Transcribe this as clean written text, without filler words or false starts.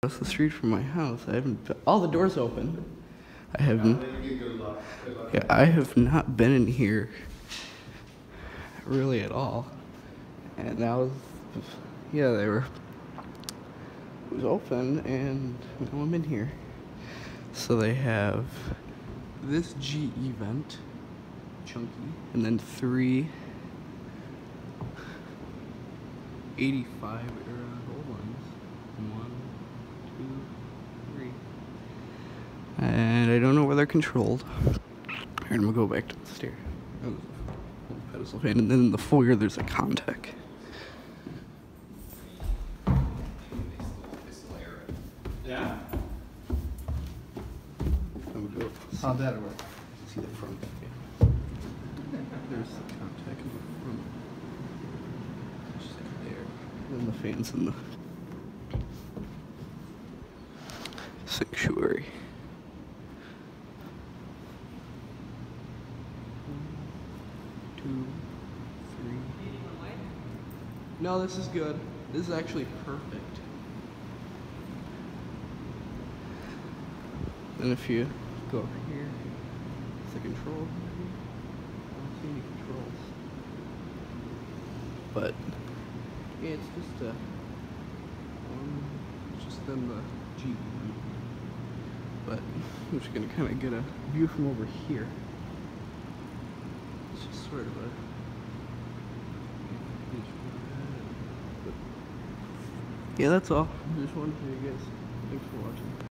Across the street from my house. I haven't. All the doors open. I haven't. Yeah, I have not been in here really at all. And now, yeah, they were. It was open, and now I'm in here. So they have this G event, chunky, and then 3 85 era gold lines. 1, 2, 3. And I don't know where they're controlled. Alright, I'm gonna go back to the stair. Oh, pedestal fan, and then in the foyer there's a Contech. Yeah. How'd that work? See the front. Yeah. There's the Contech in the front. Just there. And then the fans in the sanctuary. 1, 2, 3. No, this is good. This is actually perfect. And if you go over here, it's the control. I don't see any controls. But yeah, it's just it's just then the Jeep. But I'm just gonna kind of get a view from over here. It's just sort of a. Yeah, that's all. I just wanted to show you guys. Thanks for watching.